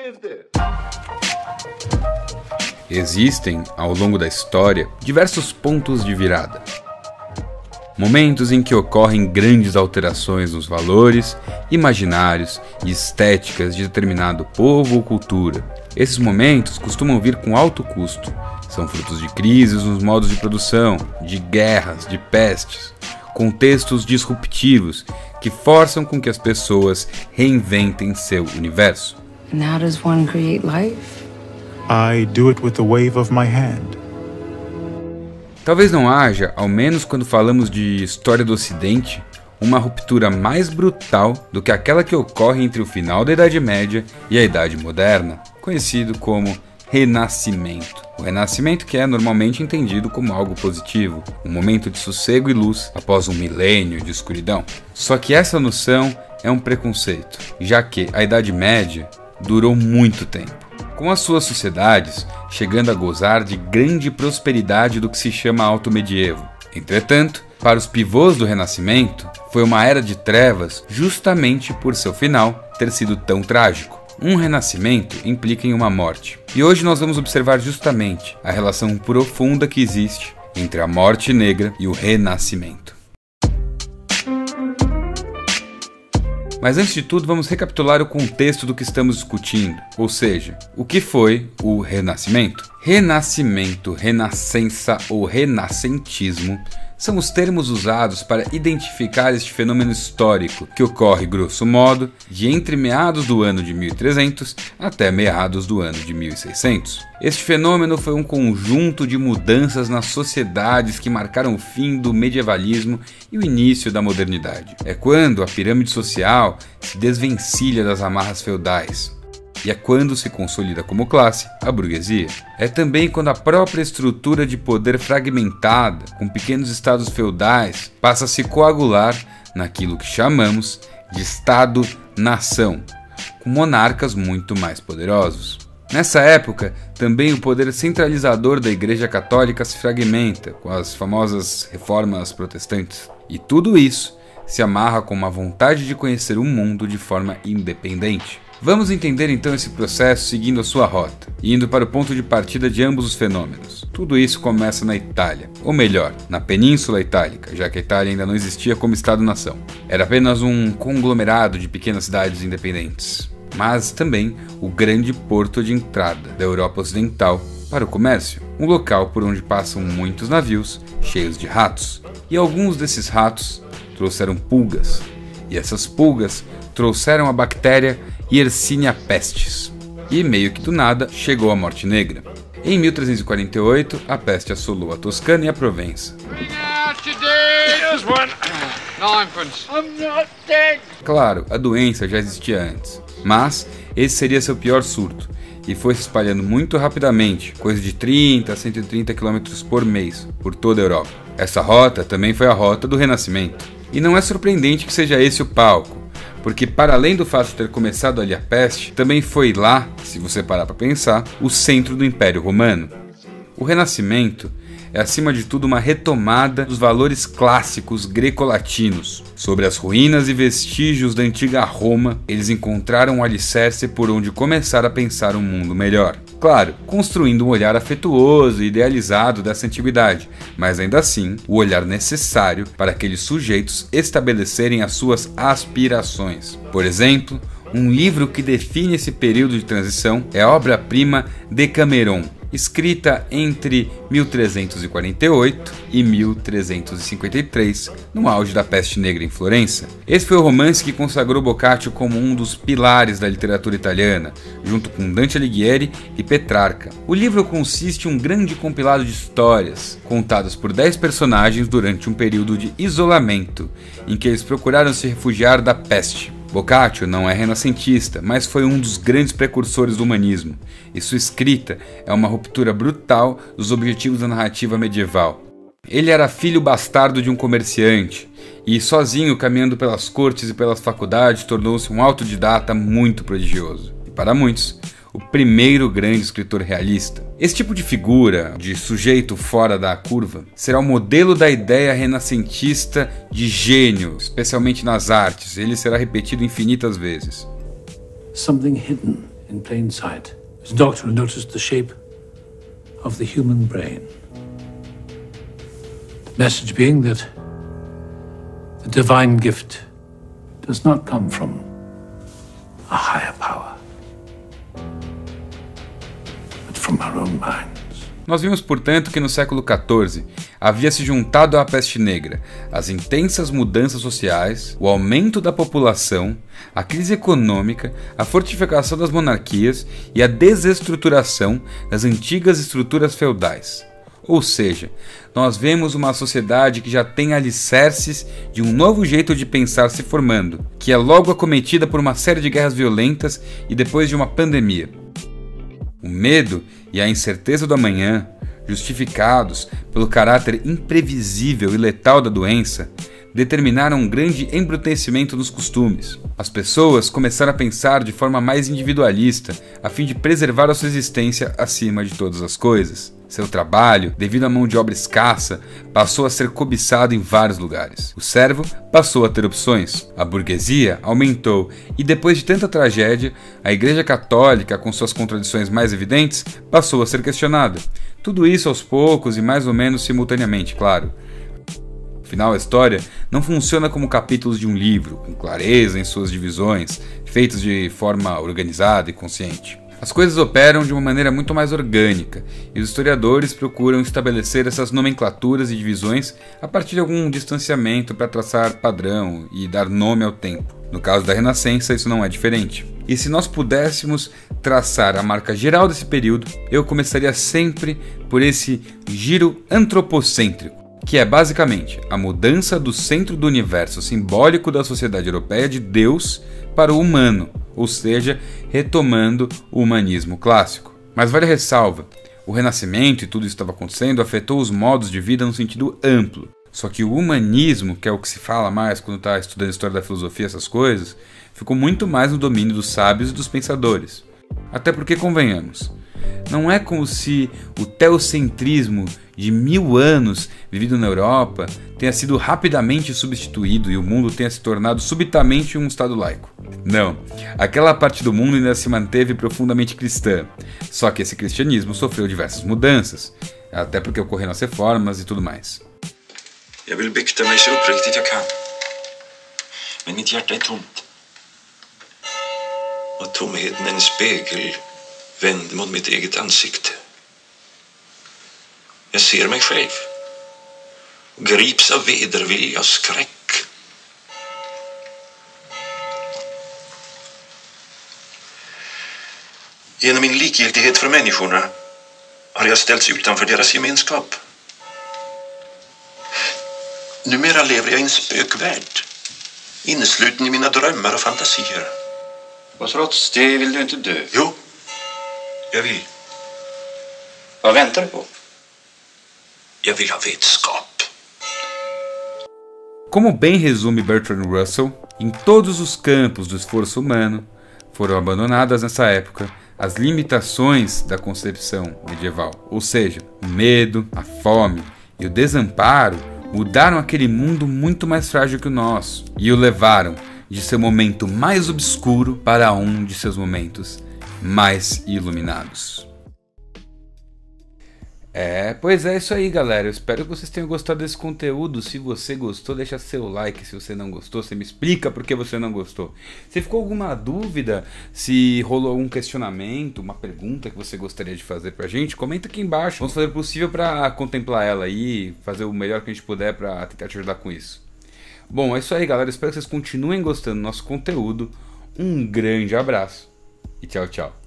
Existem, ao longo da história, diversos pontos de virada. Momentos em que ocorrem grandes alterações nos valores, imaginários e estéticas de determinado povo ou cultura. Esses momentos costumam vir com alto custo. São frutos de crises nos modos de produção, de guerras, de pestes, contextos disruptivos que forçam com que as pessoas reinventem seu universo. And how does one create life? I do it with the wave of my hand. Talvez não haja, ao menos quando falamos de história do Ocidente, uma ruptura mais brutal do que aquela que ocorre entre o final da Idade Média e a Idade Moderna, conhecido como Renascimento. O Renascimento que é normalmente entendido como algo positivo, um momento de sossego e luz após um milênio de escuridão. Só que essa noção é um preconceito, já que a Idade Média durou muito tempo, com as suas sociedades chegando a gozar de grande prosperidade do que se chama Alto Medievo. Entretanto, para os pivôs do Renascimento, foi uma era de trevas justamente por seu final ter sido tão trágico. Um renascimento implica em uma morte. E hoje nós vamos observar justamente a relação profunda que existe entre a morte negra e o renascimento. Mas antes de tudo, vamos recapitular o contexto do que estamos discutindo, ou seja, o que foi o Renascimento. Renascimento, renascença ou renascentismo são os termos usados para identificar este fenômeno histórico que ocorre, grosso modo, de entre meados do ano de 1300 até meados do ano de 1600. Este fenômeno foi um conjunto de mudanças nas sociedades que marcaram o fim do medievalismo e o início da modernidade. É quando a pirâmide social se desvencilha das amarras feudais. E é quando se consolida como classe a burguesia. É também quando a própria estrutura de poder fragmentada, com pequenos estados feudais, passa a se coagular naquilo que chamamos de Estado-nação, com monarcas muito mais poderosos. Nessa época, também o poder centralizador da Igreja Católica se fragmenta, com as famosas reformas protestantes. E tudo isso se amarra com uma vontade de conhecer o mundo de forma independente. Vamos entender então esse processo seguindo a sua rota, indo para o ponto de partida de ambos os fenômenos. Tudo isso começa na Itália, ou melhor, na Península Itálica, já que a Itália ainda não existia como Estado-nação. Era apenas um conglomerado de pequenas cidades independentes, mas também o grande porto de entrada da Europa Ocidental para o comércio, um local por onde passam muitos navios cheios de ratos, e alguns desses ratos trouxeram pulgas, e essas pulgas trouxeram a bactéria Yersinia pestis. E meio que do nada chegou a Morte Negra. Em 1348, a peste assolou a Toscana e a Provença. Claro, a doença já existia antes, mas esse seria seu pior surto, e foi se espalhando muito rapidamente, coisa de 30 a 130 km por mês, por toda a Europa. Essa rota também foi a rota do Renascimento. E não é surpreendente que seja esse o palco, porque para além do fato de ter começado ali a peste, também foi lá, se você parar para pensar, o centro do Império Romano. O Renascimento é acima de tudo uma retomada dos valores clássicos greco-latinos. Sobre as ruínas e vestígios da antiga Roma, eles encontraram um alicerce por onde começar a pensar um mundo melhor. Claro, construindo um olhar afetuoso e idealizado dessa antiguidade, mas ainda assim, o olhar necessário para aqueles sujeitos estabelecerem as suas aspirações. Por exemplo, um livro que define esse período de transição é a obra-prima Decameron, escrita entre 1348 e 1353, no auge da peste negra em Florença. Esse foi o romance que consagrou Boccaccio como um dos pilares da literatura italiana, junto com Dante Alighieri e Petrarca. O livro consiste em um grande compilado de histórias, contadas por 10 personagens durante um período de isolamento, em que eles procuraram se refugiar da peste. Boccaccio não é renascentista, mas foi um dos grandes precursores do humanismo, e sua escrita é uma ruptura brutal dos objetivos da narrativa medieval. Ele era filho bastardo de um comerciante, e sozinho caminhando pelas cortes e pelas faculdades tornou-se um autodidata muito prodigioso, e para muitos, o primeiro grande escritor realista. Esse tipo de figura, de sujeito fora da curva, será o modelo da ideia renascentista de gênio, especialmente nas artes. Ele será repetido infinitas vezes. Something hidden in plain sight. His doctor noticed the shape of the human brain. The message being that the divine gift does not come from a higher power, but from our own minds. Nós vimos, portanto, que no século XIV havia se juntado à peste negra as intensas mudanças sociais, o aumento da população, a crise econômica, a fortificação das monarquias e a desestruturação das antigas estruturas feudais. Ou seja, nós vemos uma sociedade que já tem alicerces de um novo jeito de pensar se formando, que é logo acometida por uma série de guerras violentas e depois de uma pandemia. O medo e a incerteza do amanhã, justificados pelo caráter imprevisível e letal da doença, determinaram um grande embrutecimento nos costumes. As pessoas começaram a pensar de forma mais individualista, a fim de preservar a sua existência acima de todas as coisas. Seu trabalho, devido à mão de obra escassa, passou a ser cobiçado em vários lugares. O servo passou a ter opções. A burguesia aumentou e, depois de tanta tragédia, a Igreja Católica, com suas contradições mais evidentes, passou a ser questionada. Tudo isso aos poucos e mais ou menos simultaneamente, claro. Afinal, a história não funciona como capítulos de um livro, com clareza em suas divisões, feitos de forma organizada e consciente. As coisas operam de uma maneira muito mais orgânica, e os historiadores procuram estabelecer essas nomenclaturas e divisões a partir de algum distanciamento para traçar padrão e dar nome ao tempo. No caso da Renascença, isso não é diferente. E se nós pudéssemos traçar a marca geral desse período, eu começaria sempre por esse giro antropocêntrico, que é basicamente a mudança do centro do universo simbólico da sociedade europeia de Deus para o humano, ou seja, retomando o humanismo clássico. Mas vale a ressalva, o Renascimento e tudo isso estava acontecendo afetou os modos de vida no sentido amplo. Só que o humanismo, que é o que se fala mais quando está estudando história da filosofia, essas coisas, ficou muito mais no domínio dos sábios e dos pensadores. Até porque, convenhamos, não é como se o teocentrismo de 1000 anos vivido na Europa tenha sido rapidamente substituído e o mundo tenha se tornado subitamente um estado laico. Não, aquela parte do mundo ainda se manteve profundamente cristã, só que esse cristianismo sofreu diversas mudanças, até porque ocorreram as reformas e tudo mais. Jag vill bykta mig så uppriktigt jag kan. Men mitt hjärta är tomt. Och tomheten är en spegel vänd mot mitt eget ansikte. Jag ser mig själv och grips av vedervilja och skräck. Genom min likgiltighet för människorna har jag ställts utanför deras gemenskap. Numera lever jag i en spökvärld, innesluten i mina drömmar och fantasier. Och trots det vill du inte dö? Jo, jag vill. Vad väntar du på? Jag vill ha vetskap. Como bem resume Bertrand Russell, em todos os campos do esforço humano foram abandonadas nessa época as limitações da concepção medieval, ou seja, o medo, a fome e o desamparo mudaram aquele mundo muito mais frágil que o nosso e o levaram de seu momento mais obscuro para um de seus momentos mais iluminados. Pois é isso aí, galera. Eu espero que vocês tenham gostado desse conteúdo. Se você gostou, deixa seu like. Se você não gostou, você me explica por que você não gostou. Se ficou alguma dúvida, se rolou algum questionamento, uma pergunta que você gostaria de fazer pra gente, comenta aqui embaixo. Vamos fazer o possível pra contemplar ela aí, fazer o melhor que a gente puder pra tentar te ajudar com isso. Bom, é isso aí, galera. Espero que vocês continuem gostando do nosso conteúdo. Um grande abraço e tchau, tchau.